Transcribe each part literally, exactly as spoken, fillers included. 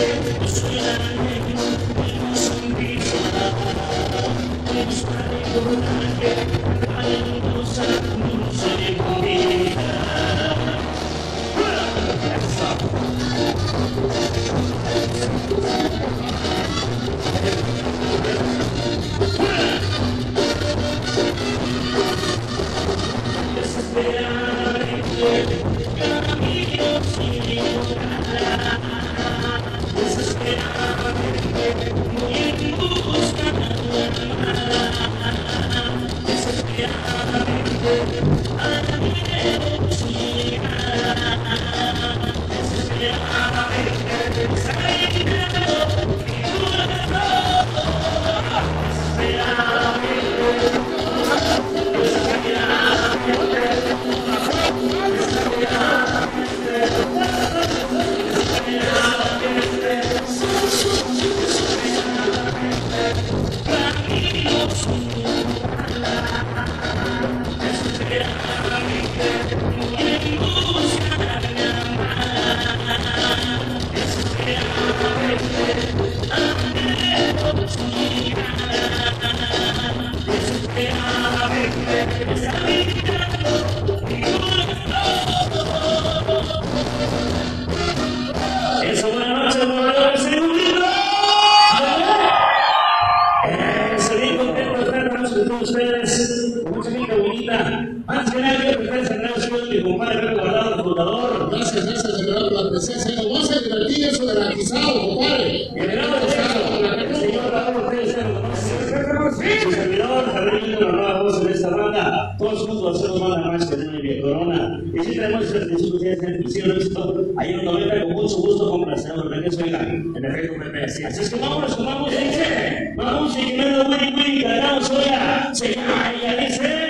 Eso, buenas noches, buenas noches, segundito. Estoy bien contento de estar con todos ustedes, con mucha gente bonita. Más que nada, quiero que ustedes agradezcan a mi compadre Pepe Guardado, el fundador. Gracias, gracias, de verdad, por la presencia. Nos vamos a divertir eso de garantizado, compadre. Generado de Estado, el señor Raúl Pérez, su servidor, Javier, la nueva voz de esta banda. Todos juntos hacemos banda más que una Villa Corona. Y si tenemos estas discusiones en el cielo éxito, ahí en noventa, con mucho gusto, complacemos. Regreso, oiga, en efecto, Pepe. Así es que vámonos, vamos, dice. Vamos, y que me lo muy, muy, ganamos, oiga. Se llama, ella dice.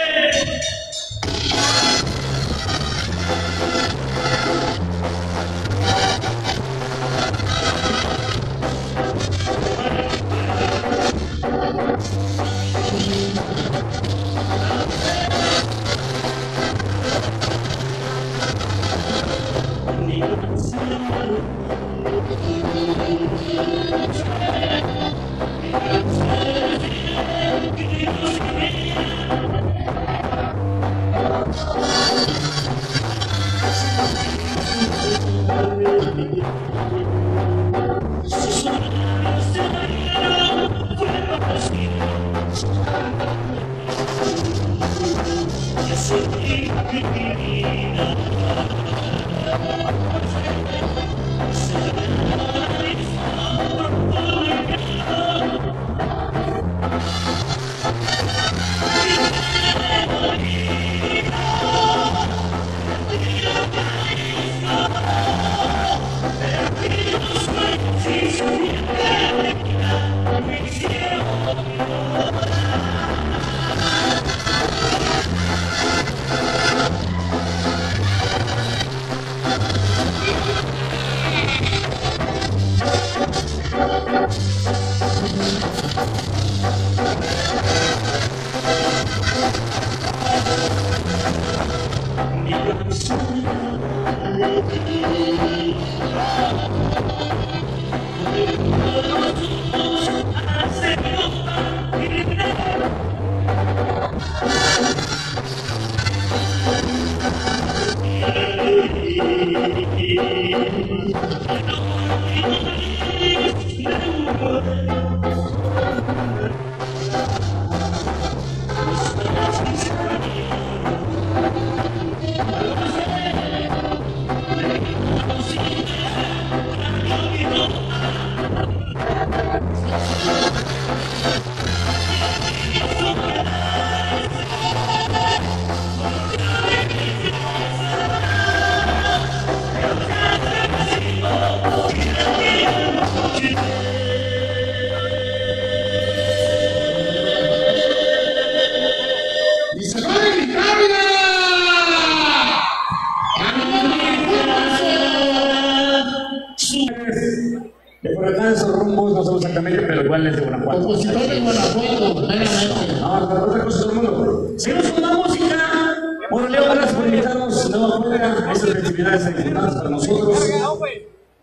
De por acá de esos rumbos, no sabemos exactamente, pero igual es de Guanajuato. Compositor de Guanajuato, meramente. No, pero otra cosa todo el mundo. Seguimos con la música. Bueno, Leo, gracias por invitarnos nuevamente a estas festividades importantes para nosotros.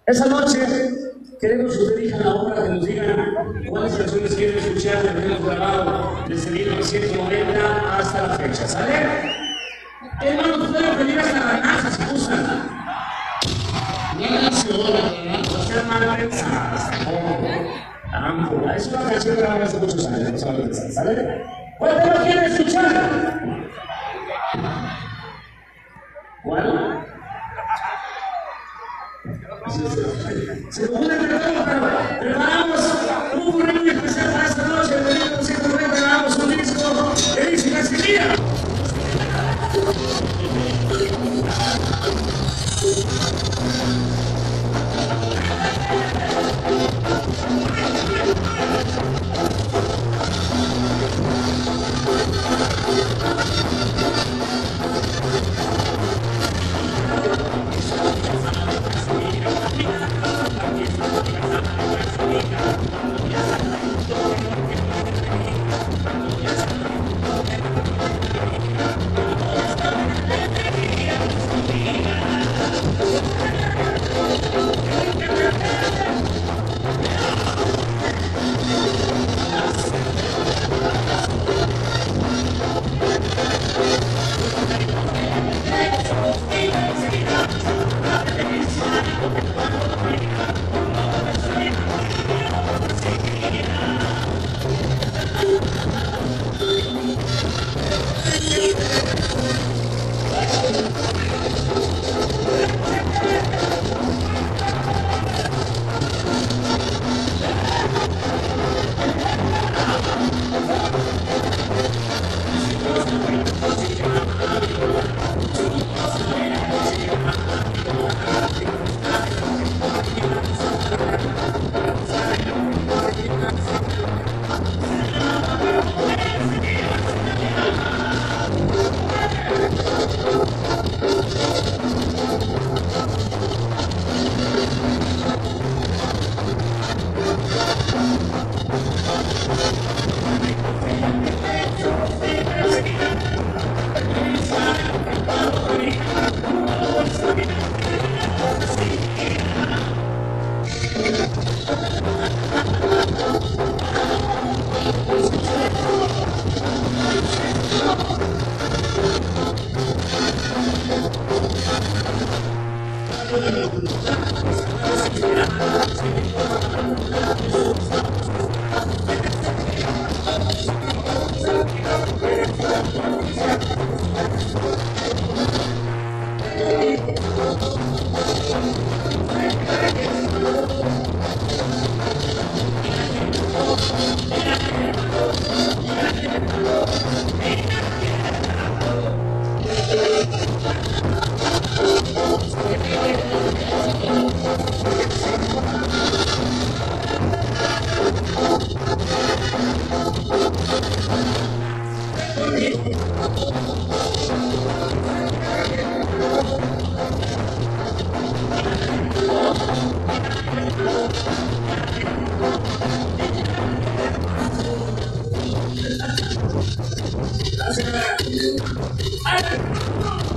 Esa noche queremos que ustedes digan ahora, que nos digan cuáles canciones quieren escuchar que hemos grabado desde mil novecientos noventa hasta la fecha, ¿sale? Hermanos, pueden pedir hasta la NASA si gustan. Ya nació ahora, No sean mal pensadas, tampoco. Es una canción grabada hace muchos años, no saben pensar, ¿sale? ¿Cuál tema quieren escuchar? ¿Cuál? Se lo juro que todo, pero preparamos un burrito especial para esta noche. En mil novecientos noventa grabamos un disco que dice la semilla.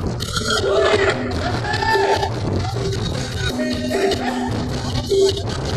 Gracias.